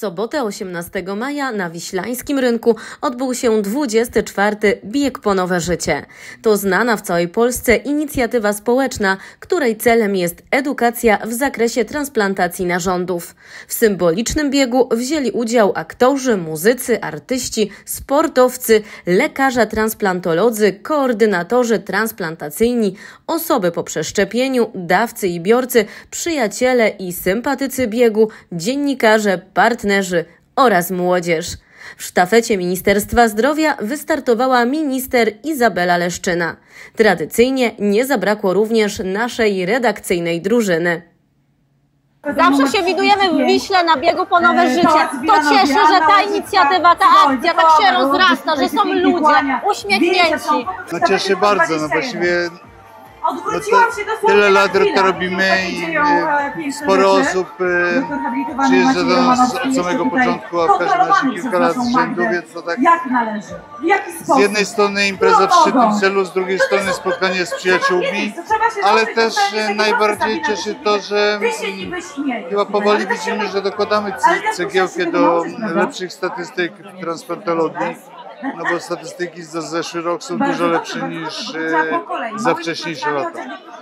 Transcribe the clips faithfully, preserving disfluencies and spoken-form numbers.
sobotę osiemnastego maja na Wiślańskim Rynku odbył się dwudziesty czwarty Bieg po nowe życie. To znana w całej Polsce inicjatywa społeczna, której celem jest edukacja w zakresie transplantacji narządów. W symbolicznym biegu wzięli udział aktorzy, muzycy, artyści, sportowcy, lekarze transplantolodzy, koordynatorzy transplantacyjni, osoby po przeszczepieniu, dawcy i biorcy, przyjaciele i sympatycy biegu, dziennikarze, partnerzy oraz młodzież. W sztafecie Ministerstwa Zdrowia wystartowała minister Izabela Leszczyna. Tradycyjnie nie zabrakło również naszej redakcyjnej drużyny. Zawsze się widujemy w Wiśle na biegu po nowe życie. To cieszy, że ta inicjatywa, ta akcja tak się rozrasta, że są ludzie uśmiechnięci. No cieszy bardzo, no właściwie no to, tyle lat to robimy i sporo osób przyjeżdża do nas od samego początku, a w każdym razie kilka lat z rzędu, więc to tak z jednej strony impreza w szczytnym celu, z drugiej strony spotkanie z przyjaciółmi, ale też najbardziej cieszy to, że chyba powoli widzimy, że dokładamy cegiełkę do lepszych statystyk w transplantologii. No bo statystyki za zeszły rok są dużo lepsze niż e, za wcześniejsze lata.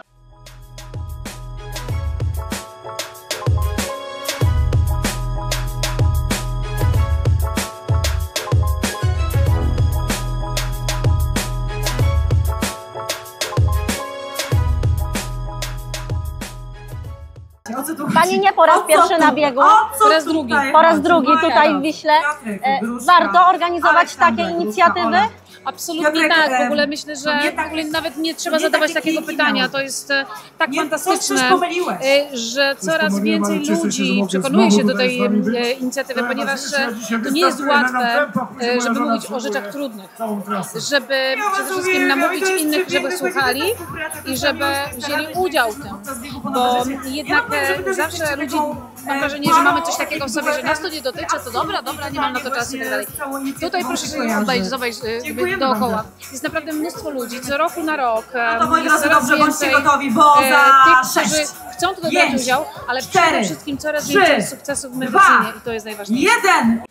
Pani nie po raz pierwszy na biegu, po raz drugi. Po raz drugi tutaj w Wiśle. Warto organizować takie inicjatywy? Absolutnie tak. W ogóle myślę, że w ogóle nawet nie trzeba zadawać takiego pytania. To jest tak fantastyczne, że coraz więcej ludzi przekonuje się do tej inicjatywy, ponieważ to nie jest łatwe, żeby mówić o rzeczach trudnych, żeby przede wszystkim namówić innych, żeby słuchali i żeby wzięli udział w tym, bo jednak zawsze ludzi mam wrażenie, że mamy coś takiego w sobie, że nas to nie dotyczy, to dobra, dobra, nie mam na to czasu i tak dalej. Tutaj proszę się obejrzeć, zobacz dookoła. Jest naprawdę mnóstwo ludzi, co roku na rok. No to moi drodzy, dobrze, bądźcie gotowi, bo e, za tych, którzy chcą tutaj brać udział, ale cztery, przede wszystkim coraz trzy, więcej sukcesów w medycynie i to jest najważniejsze. Jeden!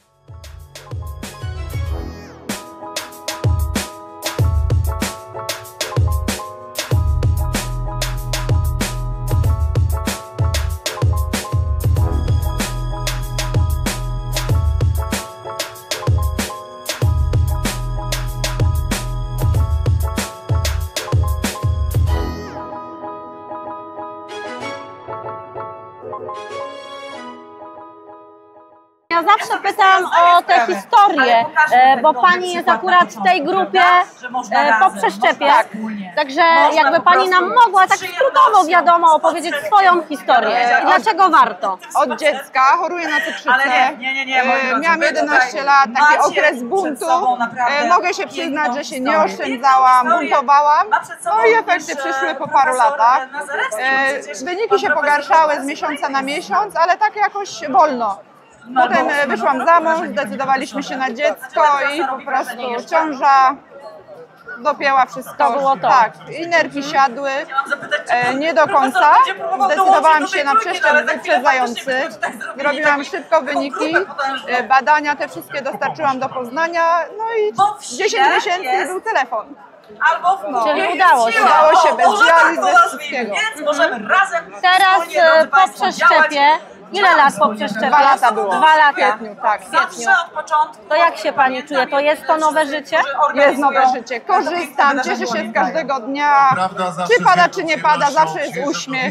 Ja zawsze pytam o te historie, bo Pani jest akurat w tej grupie po przeszczepie, także jakby Pani nam mogła tak skrótowo, wiadomo, opowiedzieć swoją historię. Dlaczego warto? Od dziecka choruję na cukrzycę, miałam jedenaście lat, taki okres buntu, mogę się przyznać, że się nie oszczędzałam, buntowałam, no i efekty przyszły po paru latach. Wyniki się pogarszały z miesiąca na miesiąc, ale tak jakoś wolno. Potem wyszłam za mąż, zdecydowaliśmy się na dziecko i po prostu ciąża dopięła wszystko. To było to. Tak, i nerki siadły, e, nie do końca. Zdecydowałam się na przeszczep wyprzedzający. Zrobiłam szybko wyniki, e, badania te wszystkie dostarczyłam do Poznania, no i dziesięć miesięcy był telefon. No. Czyli udało się. Udało się bez dializ, bez wszystkiego. Teraz po przeszczepie, ile lat po przeszczepie? Dwa lata było. Dwa lata. W kwietniu, tak. W kwietniu. To jak się Pani czuje? To jest to nowe życie? Jest nowe życie. Korzystam, cieszę się z każdego dnia. Czy pada, czy nie pada, zawsze jest uśmiech.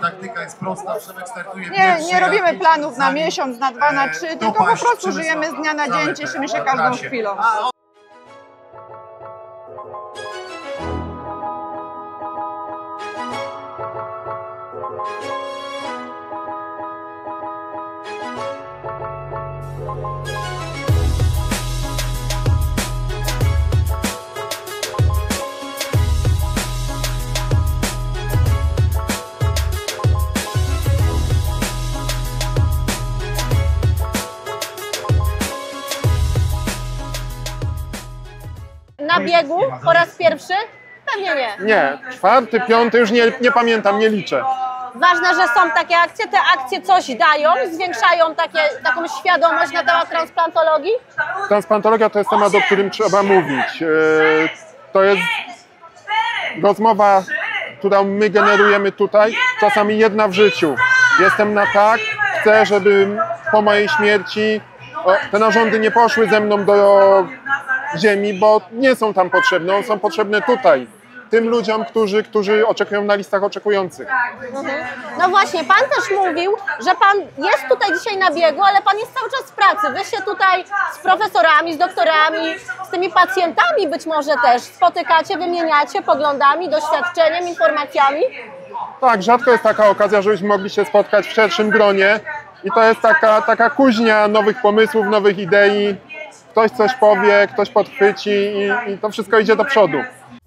Nie, nie robimy planów na miesiąc, na dwa, na trzy, tylko po prostu żyjemy z dnia na dzień, cieszymy się każdą chwilą. Na biegu po raz pierwszy? Pewnie nie. Nie, czwarty, piąty, już nie, nie pamiętam, nie liczę. ważne, że są takie akcje. Te akcje coś dają, zwiększają takie, taką świadomość na temat transplantologii? Transplantologia to jest temat, o którym trzeba mówić. To jest rozmowa, którą my generujemy tutaj, czasami jedna w życiu. Jestem na tak, chcę, żeby po mojej śmierci te narządy nie poszły ze mną do ziemi, bo nie są tam potrzebne, one są potrzebne tutaj. Tym ludziom, którzy, którzy oczekują na listach oczekujących. Mhm. No właśnie, pan też mówił, że pan jest tutaj dzisiaj na biegu, ale pan jest cały czas w pracy. Wy się tutaj z profesorami, z doktorami, z tymi pacjentami być może też spotykacie, wymieniacie poglądami, doświadczeniem, informacjami? Tak, rzadko jest taka okazja, żebyśmy mogli się spotkać w szerszym gronie i to jest taka, taka kuźnia nowych pomysłów, nowych idei. Ktoś coś powie, ktoś podchwyci i, i to wszystko idzie do przodu.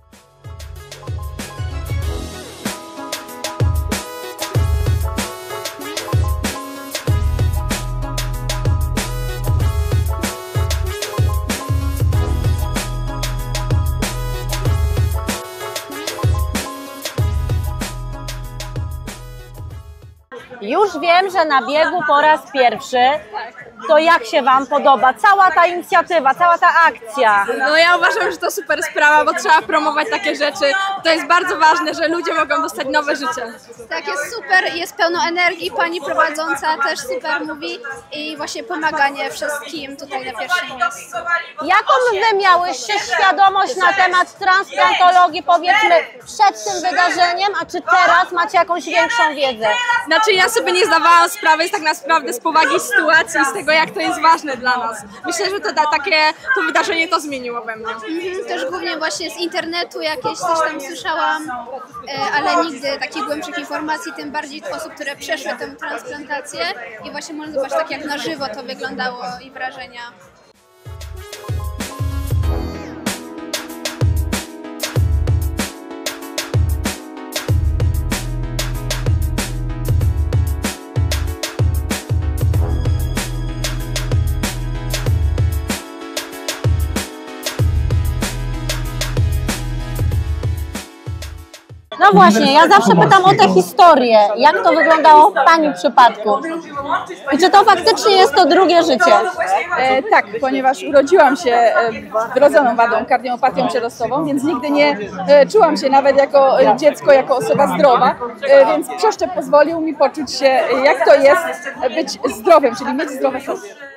Już wiem, że na biegu po raz pierwszy. To jak się wam podoba cała ta inicjatywa, cała ta akcja? No ja uważam, że to super sprawa, bo trzeba promować takie rzeczy. To jest bardzo ważne, że ludzie mogą dostać nowe życie. Tak, jest super, jest pełno energii, pani prowadząca też super mówi i właśnie pomaganie wszystkim tutaj na pierwszym miejscu. Jaką wy miałyście świadomość na temat transplantologii, powiedzmy, przed tym wydarzeniem, a czy teraz macie jakąś większą wiedzę? Znaczy ja sobie nie zdawałam sprawy tak naprawdę z powagi sytuacji, z tego jak to jest ważne dla nas. Myślę, że to, takie, to wydarzenie to zmieniło we mnie. Mhm, też głównie właśnie z internetu jakieś coś tam słyszałam, ale nigdy takich głębszych informacji, tym bardziej osób, które przeszły tę transplantację i właśnie można zobaczyć tak jak na żywo to wyglądało i wrażenia. No właśnie, ja zawsze pytam o tę historię. Jak to wyglądało w pani przypadku? I czy to faktycznie jest to drugie życie? E, tak, ponieważ urodziłam się e, wrodzoną wadą, kardiomopatią przedostową, więc nigdy nie e, czułam się nawet jako e, dziecko, jako osoba zdrowa, e, więc przeszczep pozwolił mi poczuć się, jak to jest być zdrowym, czyli mieć zdrowe serce.